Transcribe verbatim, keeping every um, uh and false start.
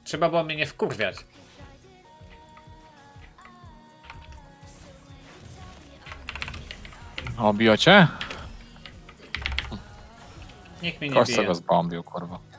Trzeba było mnie nie wkurwiać. Obiło cię? Nikt mnie nie Kość bije. go zbombił, kurwa.